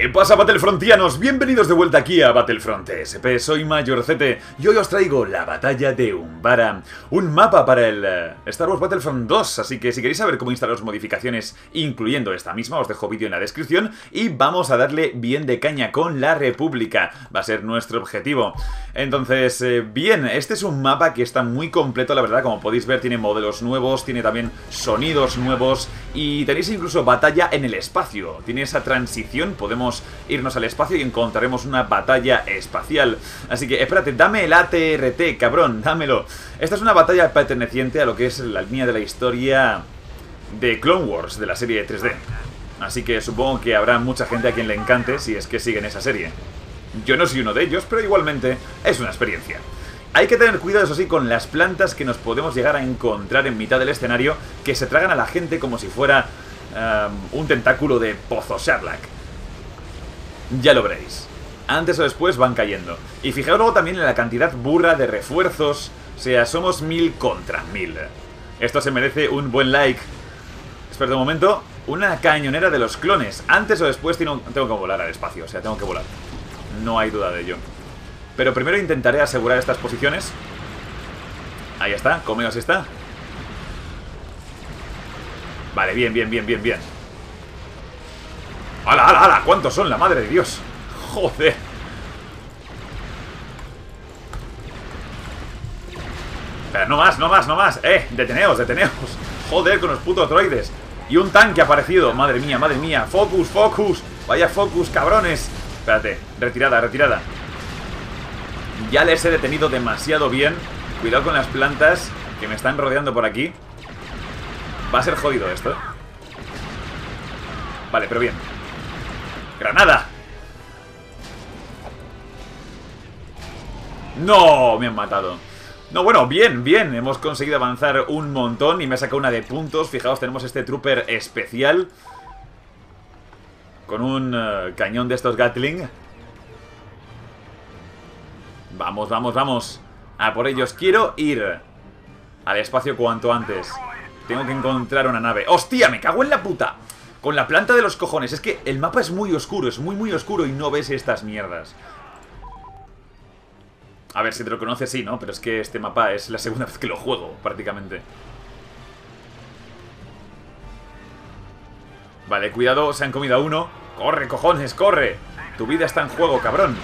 ¿Qué pasa, Battlefrontianos? Bienvenidos de vuelta aquí a Battlefront SP, soy Mayorzete y hoy os traigo la batalla de Umbara, un mapa para el Star Wars Battlefront 2, así que si queréis saber cómo instalaros modificaciones, incluyendo esta misma, os dejo vídeo en la descripción y vamos a darle bien de caña con la República, va a ser nuestro objetivo. Entonces, bien, este es un mapa que está muy completo, la verdad, como podéis ver, tiene modelos nuevos, tiene también sonidos nuevos y tenéis incluso batalla en el espacio, tiene esa transición, podemos irnos al espacio y encontraremos una batalla espacial. Así que, espérate, dame el ATRT, cabrón, dámelo. Esta es una batalla perteneciente a lo que es la línea de la historia de Clone Wars, de la serie 3D. Así que supongo que habrá mucha gente a quien le encante si es que siguen esa serie. Yo no soy uno de ellos, pero igualmente es una experiencia. Hay que tener cuidado, eso sí, con las plantas que nos podemos llegar a encontrar en mitad del escenario, que se tragan a la gente como si fuera un tentáculo de Pozo Sherlock. Ya lo veréis. Antes o después van cayendo. Y fijaos luego también en la cantidad burra de refuerzos. O sea, somos 1000 contra 1000. Esto se merece un buen like. Espera un momento. Una cañonera de los clones. Antes o después tengo que volar al espacio. O sea, tengo que volar. No hay duda de ello. Pero primero intentaré asegurar estas posiciones. Ahí está, comeos está. Vale, bien, bien, bien, bien, bien. ¡Hala, hala, hala! ¿Cuántos son? ¡La madre de Dios! ¡Joder! Pero no más, no más, no más. Deteneos, deteneos. Joder, con los putos droides. Y un tanque ha aparecido. Madre mía, madre mía. Focus, focus. Vaya focus, cabrones. Espérate, retirada, retirada. Ya les he detenido demasiado bien. Cuidado con las plantas que me están rodeando por aquí. Va a ser jodido esto, ¿eh? Vale, pero bien. ¡Granada! ¡No! Me han matado. No, bueno, bien, bien. Hemos conseguido avanzar un montón y me ha sacado una de puntos. Fijaos, tenemos este trooper especial con un cañón de estos Gatling. Vamos, vamos, vamos. A por ellos. Quiero ir al espacio cuanto antes. Tengo que encontrar una nave. ¡Hostia! ¡Me cago en la puta! Con la planta de los cojones. Es que el mapa es muy oscuro, es muy, muy oscuro y no ves estas mierdas. A ver, si te lo conoces, sí, ¿no? Pero es que este mapa es la segunda vez que lo juego, prácticamente. Vale, cuidado, se han comido a uno. ¡Corre, cojones, corre! Tu vida está en juego, cabrón.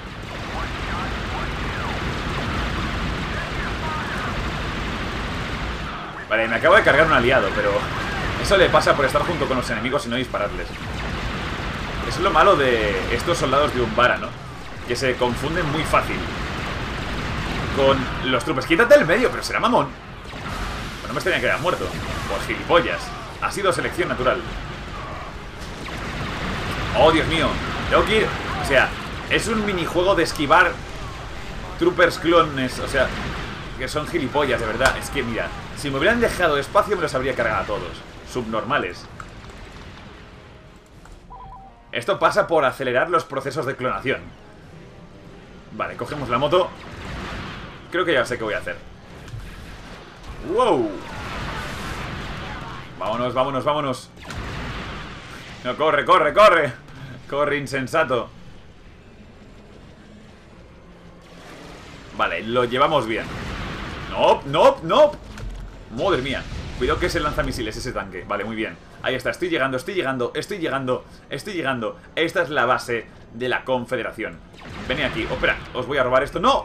Vale, me acabo de cargar un aliado, pero eso le pasa por estar junto con los enemigos y no dispararles. Eso es lo malo de estos soldados de Umbara, ¿no? Que se confunden muy fácil con los troopers. Quítate del medio, pero será mamón. Pues no me extraña que haya muerto. Por gilipollas. Ha sido selección natural. Oh, Dios mío. Tengo que ir... O sea, es un minijuego de esquivar troopers clones. O sea, que son gilipollas, de verdad. Es que, mira, si me hubieran dejado espacio me los habría cargado a todos. Subnormales. Esto pasa por acelerar los procesos de clonación. Vale, cogemos la moto. Creo que ya sé qué voy a hacer. ¡Wow! Vámonos, vámonos, vámonos. No, corre, corre, corre. Corre, insensato. Vale, lo llevamos bien. ¡No, no, no! Madre mía. Cuidado que es el lanzamisiles ese tanque. Vale, muy bien. Ahí está, estoy llegando, estoy llegando, estoy llegando, estoy llegando. Esta es la base de la Confederación. Venid aquí. Oh, espera, os voy a robar esto. ¡No!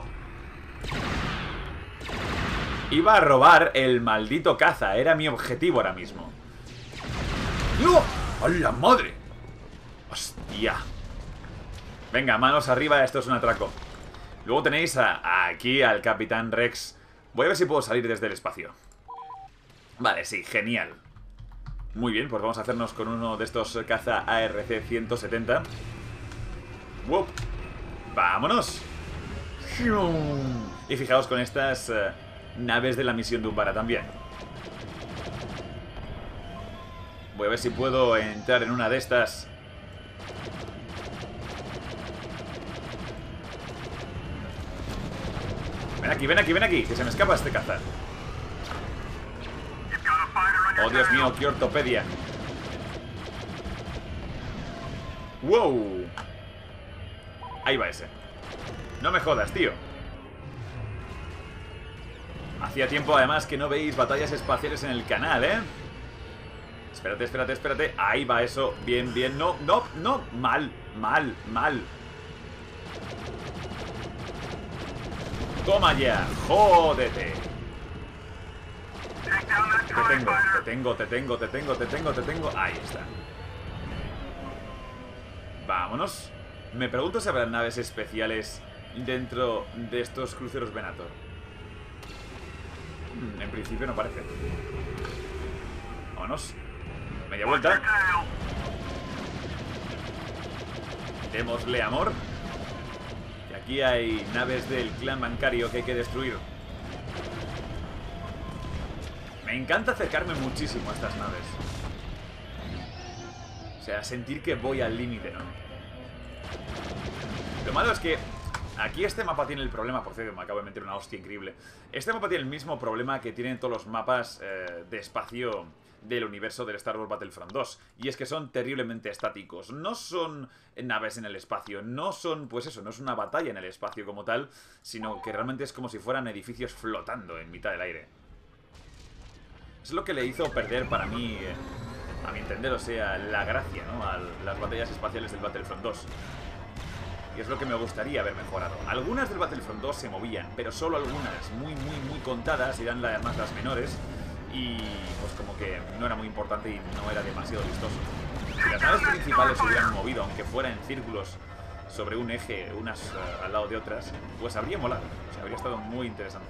Iba a robar el maldito caza. Era mi objetivo ahora mismo. ¡No! ¡A la madre! ¡Hostia! Venga, manos arriba, esto es un atraco. Luego tenéis aquí al Capitán Rex. Voy a ver si puedo salir desde el espacio. Vale, sí, genial. Muy bien, pues vamos a hacernos con uno de estos caza ARC-170. ¡Wow! ¡Vámonos! Y fijaos con estas naves de la misión de Umbara también. Voy a ver si puedo entrar en una de estas. Ven aquí, ven aquí, ven aquí, que se me escapa este caza. Oh, Dios mío, qué ortopedia. ¡Wow! Ahí va ese. No me jodas, tío. Hacía tiempo además que no veis batallas espaciales en el canal, ¿eh? Espérate, espérate, espérate. Ahí va eso. Bien, bien. No, no, no. Mal, mal, mal. Toma ya. Jódete. Te tengo, te tengo, te tengo, te tengo, te tengo, te tengo. Ahí está. Vámonos. Me pregunto si habrá naves especiales dentro de estos cruceros Venator. En principio no parece. Vámonos. Media vuelta. Démosle amor. Y aquí hay naves del clan bancario que hay que destruir. Me encanta acercarme muchísimo a estas naves. O sea, sentir que voy al límite, ¿no? Lo malo es que aquí este mapa tiene el problema, por cierto, me acabo de meter una hostia increíble. Este mapa tiene el mismo problema que tienen todos los mapas de espacio del universo del Star Wars Battlefront 2. Y es que son terriblemente estáticos. No son naves en el espacio, no son, pues eso, no es una batalla en el espacio como tal, sino que realmente es como si fueran edificios flotando en mitad del aire. Es lo que le hizo perder para mí, a mi entender, o sea, la gracia, ¿no? A las batallas espaciales del Battlefront 2. Y es lo que me gustaría haber mejorado. Algunas del Battlefront 2 se movían, pero solo algunas, muy contadas, y eran además las menores. Y pues como que no era muy importante y no era demasiado vistoso. Si las naves principales se hubieran movido, aunque fuera en círculos sobre un eje, unas al lado de otras, pues habría molado. O sea, habría estado muy interesante.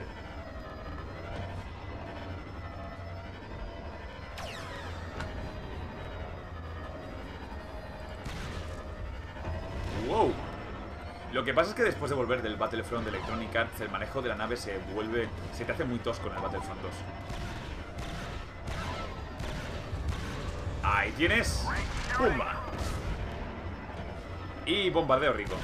¡Wow! Lo que pasa es que después de volver del Battlefront de Electronic Arts, el manejo de la nave se te hace muy tosco en el Battlefront 2. Ahí tienes. ¡Pumba! Y bombardeo rico.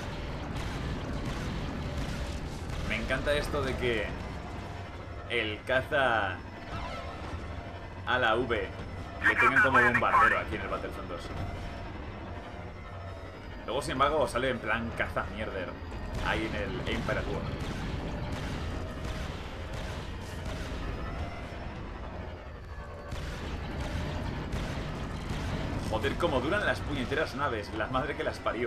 Me encanta esto de que el caza a la V le tengan como bombardero aquí en el Battlefront 2. Luego, sin embargo, sale en plan caza mierder ahí en el Empire at War. Joder, cómo duran las puñeteras naves. La madre que las parió.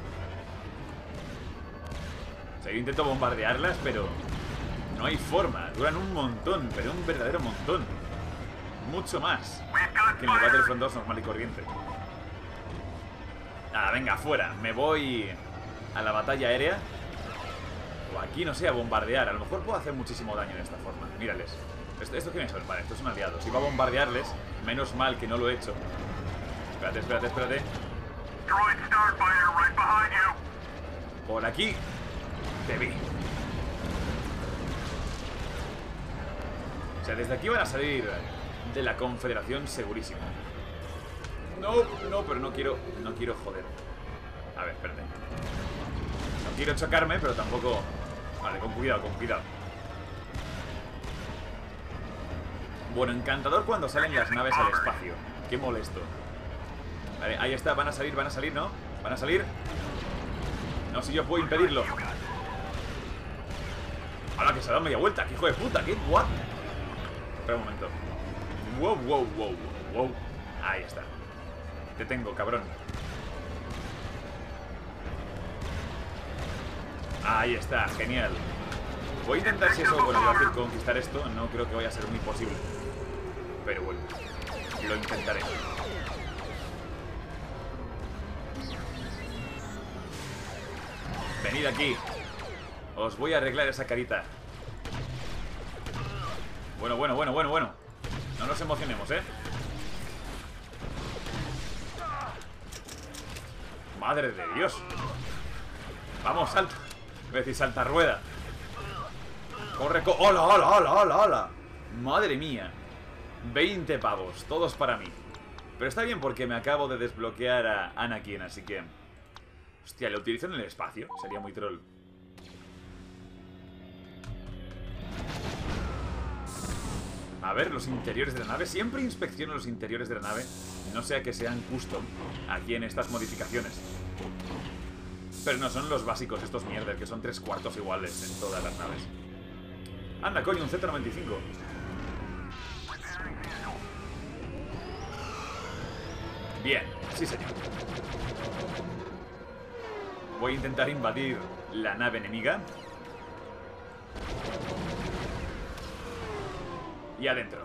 O sea, yo intento bombardearlas, pero no hay forma. Duran un montón, pero un verdadero montón. Mucho más que en el Battlefront 2 normal y corriente. Nada, venga, fuera. Me voy a la batalla aérea. O aquí, no sé, a bombardear. A lo mejor puedo hacer muchísimo daño en esta forma. Mírales. ¿Estos quiénes son? Vale, estos son aliados. Iba a bombardearles. Menos mal que no lo he hecho. Espérate, espérate, espérate. Por aquí te vi. O sea, desde aquí van a salir de la Confederación segurísimo. No, no, pero no quiero joder. A ver, espérate. No quiero chocarme, pero tampoco... Vale, con cuidado, con cuidado. Bueno, encantador cuando salen las naves al espacio. Qué molesto. Vale, ahí está, van a salir, ¿no? Van a salir. No sé si yo puedo impedirlo. ¡Hala, que se ha dado media vuelta! ¡Qué hijo de puta! ¡Qué what! Espera un momento. Wow, wow, wow, wow. Ahí está. Te tengo, cabrón. Ahí está, genial. Voy a intentar, si eso, bueno, iba a decir conquistar esto. No creo que vaya a ser muy posible. Pero bueno, lo intentaré. Venid aquí. Os voy a arreglar esa carita. Bueno, bueno, bueno, bueno, bueno. No nos emocionemos, ¿eh? Madre de Dios. Vamos, salta. Voy a decir, salta rueda. Corre, ¡hola, hola, hola, hola, hola! Madre mía. 20 pavos, todos para mí. Pero está bien porque me acabo de desbloquear a Anakin, así que... Hostia, ¿lo utilizo en el espacio? Sería muy troll. A ver, los interiores de la nave. Siempre inspecciono los interiores de la nave. No sea que sean custom aquí en estas modificaciones. Pero no, son los básicos estos mierdas, que son 3/4 iguales en todas las naves. Anda, coño, un Z-95. Bien, sí señor. Voy a intentar invadir la nave enemiga. Y adentro.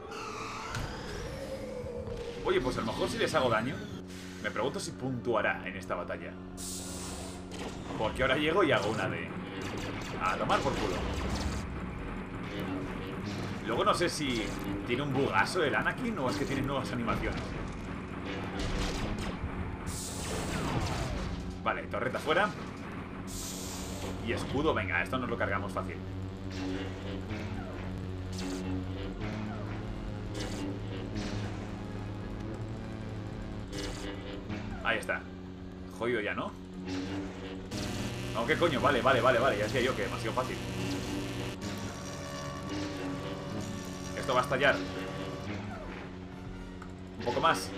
Oye, pues a lo mejor si les hago daño. Me pregunto si puntuará en esta batalla. Porque ahora llego y hago una de... a tomar por culo. Luego no sé si tiene un bugazo el Anakin o es que tiene nuevas animaciones. Vale, torreta fuera. Y escudo, venga, esto nos lo cargamos fácil. Ahí está. Jodido ya, ¿no? No, ¿qué coño? Vale, ya decía yo que demasiado fácil. Esto va a estallar. Un poco más.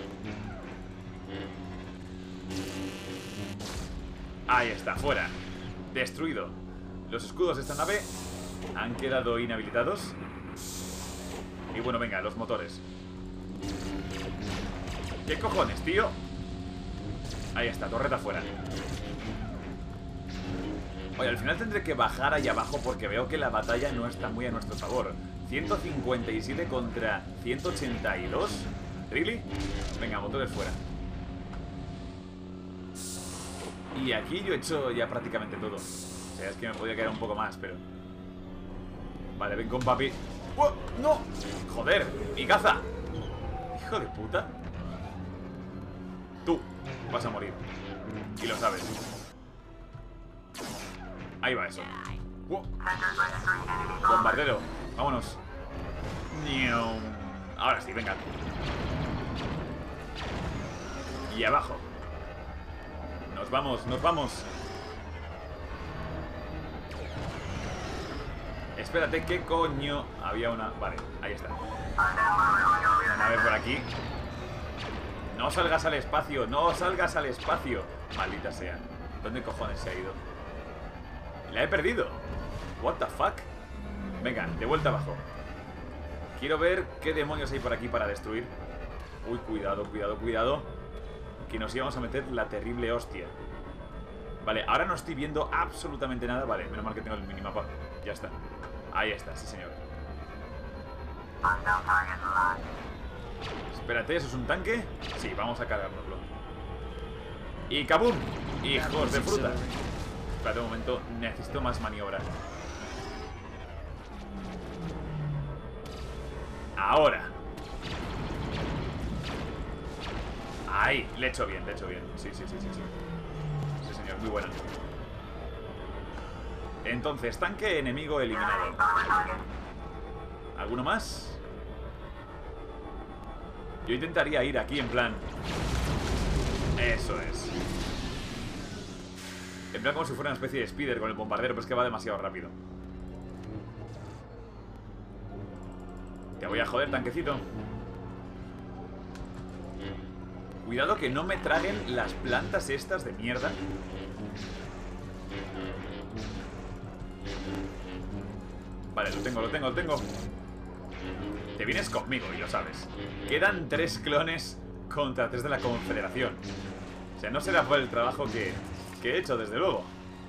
Ahí está, fuera. Destruido. Los escudos de esta nave han quedado inhabilitados. Y bueno, venga, los motores. ¿Qué cojones, tío? Ahí está, torreta fuera. Oye, al final tendré que bajar ahí abajo porque veo que la batalla no está muy a nuestro favor. 157 contra 182. ¿Really? Venga, motores fuera. Y aquí yo he hecho ya prácticamente todo. O sea, es que me podía quedar un poco más, pero... Vale, ven con papi. ¡Oh, no! ¡Joder! ¡Mi caza! ¡Hijo de puta! Tú vas a morir. Y lo sabes. Ahí va eso. ¡Oh! Bombardero. Vámonos. Ahora sí, venga. Y abajo. Nos vamos, nos vamos. Espérate, ¿qué coño? Había una... Vale, ahí está. A ver por aquí. No salgas al espacio, no salgas al espacio. Maldita sea. ¿Dónde cojones se ha ido? La he perdido. What the fuck. Venga, de vuelta abajo. Quiero ver qué demonios hay por aquí para destruir. Uy, cuidado, cuidado, cuidado. Que nos íbamos a meter la terrible hostia. Vale, ahora no estoy viendo absolutamente nada. Vale, menos mal que tengo el minimapa. Ya está. Ahí está, sí señor. Espérate, ¿eso es un tanque? Sí, vamos a cargárnoslo. Y ¡kabum! ¡Hijos de fruta! Espérate un momento, necesito más maniobra. Ahora. Ahí, le he hecho bien, le he hecho bien. Sí, sí, sí, sí, sí. Sí, señor, muy buena. Entonces, tanque enemigo eliminado. ¿Alguno más? Yo intentaría ir aquí en plan... Eso es. En plan como si fuera una especie de speeder con el bombardero, pero es que va demasiado rápido. Te voy a joder, tanquecito. Cuidado que no me traguen las plantas estas de mierda. Vale, lo tengo, lo tengo, lo tengo. Te vienes conmigo y lo sabes. Quedan 3 clones contra 3 de la Confederación. O sea, no será por el trabajo que he hecho, desde luego.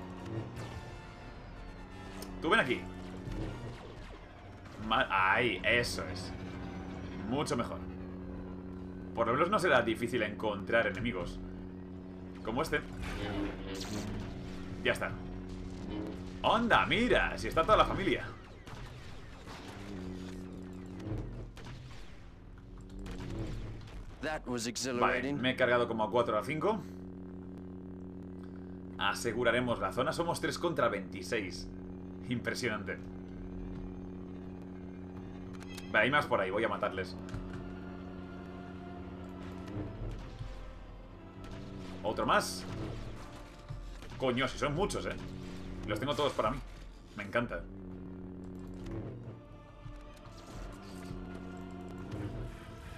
Tú ven aquí. Ahí, eso es. Mucho mejor. Por lo menos no será difícil encontrar enemigos como este. Ya está. ¡Onda, mira! Si está toda la familia. Vale, me he cargado como a 4 a 5. Aseguraremos la zona. Somos 3 contra 26. Impresionante. Vale, hay más por ahí, voy a matarles. ¿Otro más? Coño, si son muchos, los tengo todos para mí. Me encanta.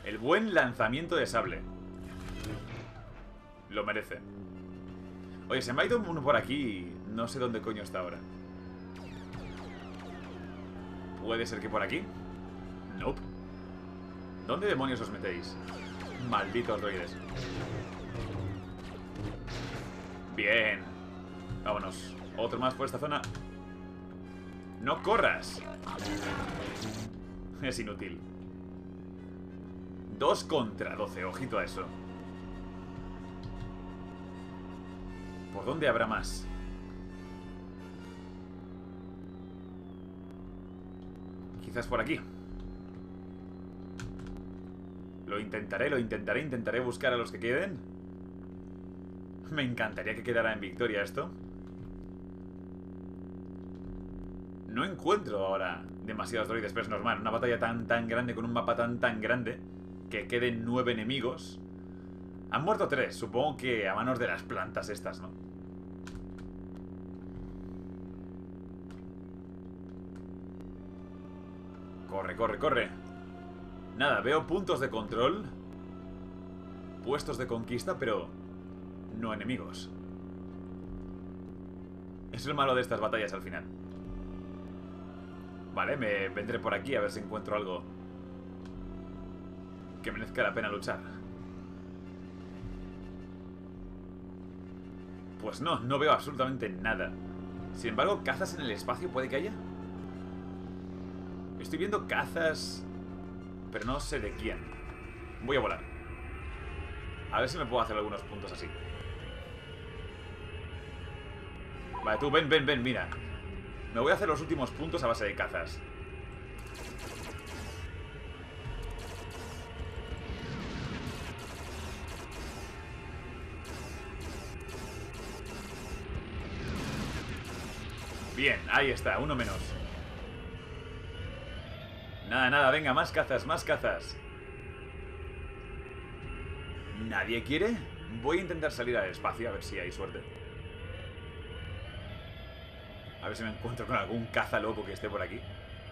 El buen lanzamiento de sable. Lo merece. Oye, se me ha ido uno por aquí y no sé dónde coño está ahora. ¿Puede ser que por aquí? Nope. ¿Dónde demonios os metéis? Malditos droides. Bien. Vámonos. Otro más por esta zona. ¡No corras! Es inútil. 2 contra 12, ojito a eso. ¿Por dónde habrá más? Quizás por aquí. Intentaré buscar a los que queden. Me encantaría que quedara en victoria esto. No encuentro ahora demasiados droides, pero es normal. Una batalla tan grande con un mapa tan grande, que queden 9 enemigos. Han muerto 3, supongo que a manos de las plantas estas, ¿no? Corre, corre, corre. Nada, veo puntos de control, puestos de conquista, pero no enemigos. Es lo malo de estas batallas al final. Vale, me vendré por aquí a ver si encuentro algo que merezca la pena luchar. Pues no veo absolutamente nada. Sin embargo, cazas en el espacio puede que haya. Estoy viendo cazas, pero no sé de quién. Voy a volar. A ver si me puedo hacer algunos puntos así. Vale, tú, ven, mira. Me voy a hacer los últimos puntos a base de cazas. Bien, ahí está, uno menos. Nada, venga, más cazas, más cazas. ¿Nadie quiere? Voy a intentar salir al espacio a ver si hay suerte. A ver si me encuentro con algún caza loco que esté por aquí.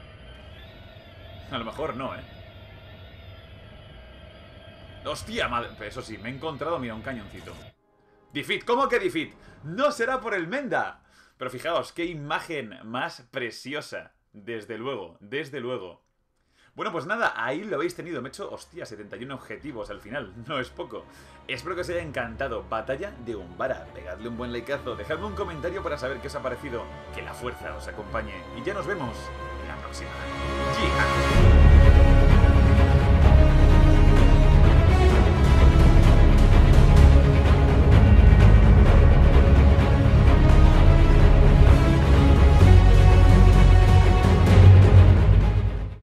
A lo mejor no, ¿eh? ¡Hostia, madre! Eso sí, me he encontrado, mira, un cañoncito. ¡Defeat! ¿Cómo que defeat? ¡No será por el Menda! Pero fijaos, qué imagen más preciosa. Desde luego, desde luego. Bueno, pues nada, ahí lo habéis tenido. Me he hecho, hostia, 71 objetivos al final. No es poco. Espero que os haya encantado. Batalla de Umbara. Pegadle un buen likeazo. Dejadme un comentario para saber qué os ha parecido. Que la fuerza os acompañe. Y ya nos vemos en la próxima. ¡Jihad!